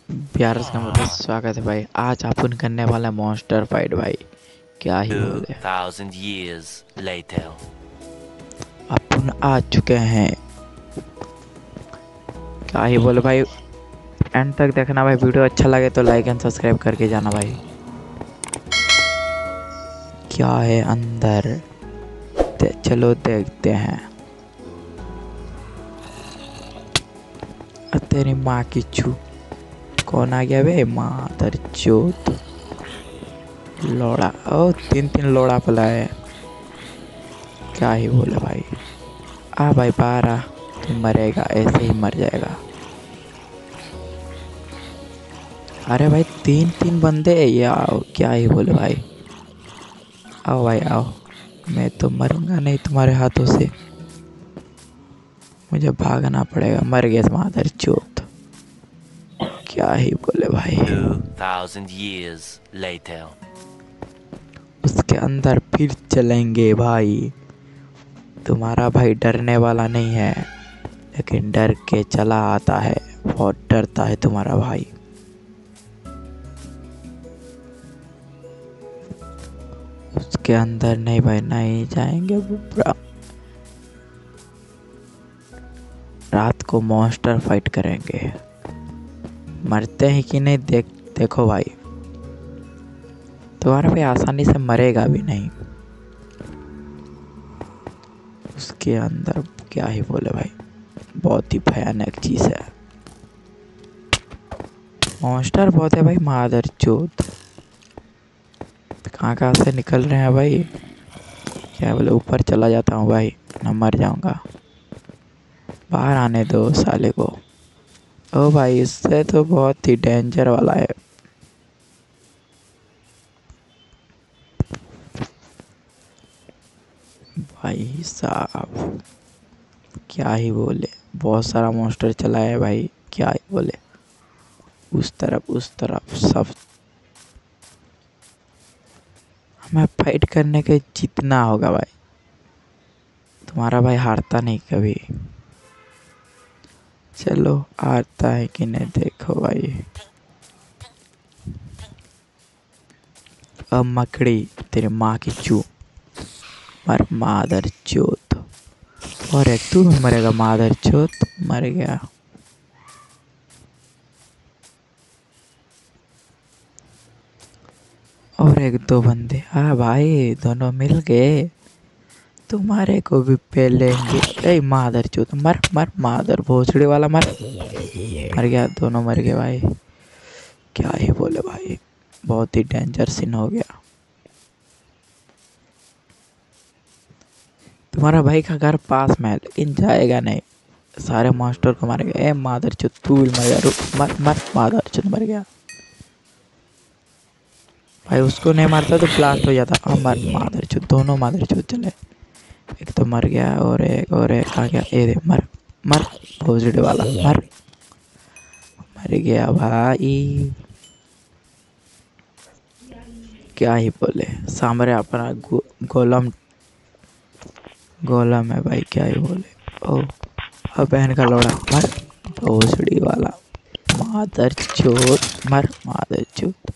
प्यार से मतलब स्वागत है भाई। आज अपन करने वाला मॉन्स्टर फाइट भाई। क्या ही बोले, 2000 years later. अपन आ चुके हैं। क्या ही बोले भाई, एंड तक देखना भाई। वीडियो अच्छा लगे तो लाइक एंड सब्सक्राइब करके जाना भाई। क्या है अंदर, चलो देखते हैं। तेरी माँ की चू, कौन आ गया बे मादर चोत। लोड़ा, ओ तीन तीन लोड़ा पला है। क्या ही बोले भाई, आ भाई बाहर आ। तू मरेगा, ऐसे ही मर जाएगा। अरे भाई तीन तीन बंदे या क्या ही बोले भाई। आओ भाई आओ, मैं तो मरूंगा नहीं तुम्हारे हाथों से। मुझे भागना पड़ेगा, मर गया मादर चोत। क्या ही बोले भाई। 2000 years later. उसके अंदर फिर चलेंगे भाई। तुम्हारा भाई डरने वाला नहीं है, लेकिन डर के चला आता है। बहुत डरता है तुम्हारा भाई। उसके अंदर नहीं भाई, नहीं जाएंगे बुबरा। रात को मॉन्स्टर फाइट करेंगे। मरते हैं कि नहीं देखो भाई। तुम्हारा भाई आसानी से मरेगा भी नहीं। उसके अंदर क्या ही बोले भाई, बहुत ही भयानक चीज है। मॉन्स्टर बहुत है भाई मादर चोद। कहाँ कहाँ से निकल रहे हैं भाई। क्या बोले, ऊपर चला जाता हूँ भाई, न मर जाऊंगा। बाहर आने दो साले को। ओ भाई, इससे तो बहुत ही डेंजर वाला है भाई साहब। क्या ही बोले, बहुत सारा मॉन्स्टर चला है भाई। क्या ही बोले, उस तरफ सब। हमें फाइट करने के जीतना होगा भाई। तुम्हारा भाई हारता नहीं कभी। चलो हारता है कि नहीं देखो भाई। अब मकड़ी, तेरे माँ की चू, मर मादर चोत। और एक तू भी मरेगा मादर चोत। मर गया। और एक दो बंदे, हाँ भाई दोनों मिल गए। तुम्हारे को भी पेलेंगे। ए मादर चोत, मर मर मादर भोसड़ी वाला मर। मर गया, दोनों मर गए भाई। क्या ही बोले भाई, बहुत ही डेंजर सीन हो गया। तुम्हारा भाई का घर पास में है, लेकिन जाएगा नहीं। सारे मास्टर को मारेगा। ए मादर चोत, तू भी मर गया। रुक, मर मर मादर चोत, मर गया भाई। उसको नहीं मारता तो ब्लास्ट हो जाता। हाँ मर मादर चोत, दोनों मादर चोत चले। एक तो मर गया, और एक आ गया। ए दे, मर मर भोसड़ी वाला मर। मर गया भाई। क्या ही बोले, सामने अपना गोलम, गोलम है भाई। क्या ही बोले। ओ अब बहन का लोड़ा मर, भोसड़ी वाला मादर चोत। मर मादर चोत,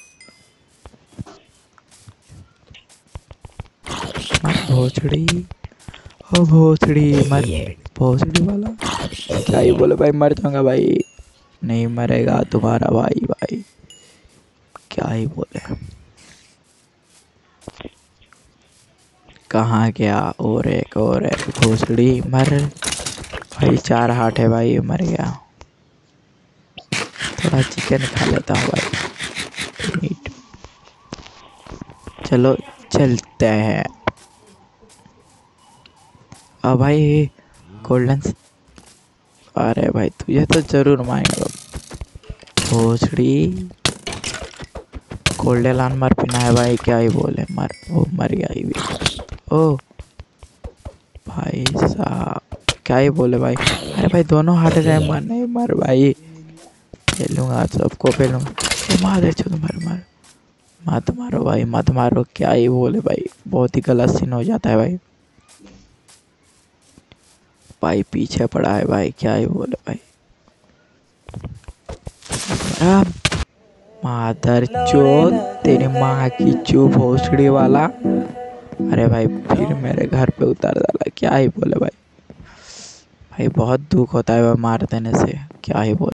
मर भोसड़ी। ओ भोसड़ी मर, भोसड़ी वाला। क्या ही बोले भाई, मर जाऊंगा भाई। नहीं मरेगा तुम्हारा भाई। भाई क्या ही बोले, कहाँ गया। और एक भोसड़ी मर। भाई चार हाथ है भाई, मर गया। थोड़ा चिकन खा लेता हूँ भाई, मीट। चलो चलते हैं। अब भाई गोल्डन, अरे भाई तुझे तो जरूर मारेगा भोसड़ी। गोल्डन लान मर पिना है भाई। क्या ही बोले, मर। वो मर गया ही भी। ओ भाई साहब, क्या ही बोले भाई। अरे भाई दोनों हाथ रहे, मर नहीं, मर भाई। पेलूंगा सबको पेलूंगा। मार दे, चलो मर मर। मत मारो भाई, मत मारो। क्या ही बोले भाई, बहुत ही गलत सीन हो जाता है भाई। भाई पीछे पड़ा है भाई। क्या ही बोले भाई। मादर चोद, तेरी माँ की चुप भोसड़ी वाला। अरे भाई फिर मेरे घर पे उतार डाला, क्या ही बोले भाई। भाई बहुत दुख होता है वह मार देने से, क्या ही बोले।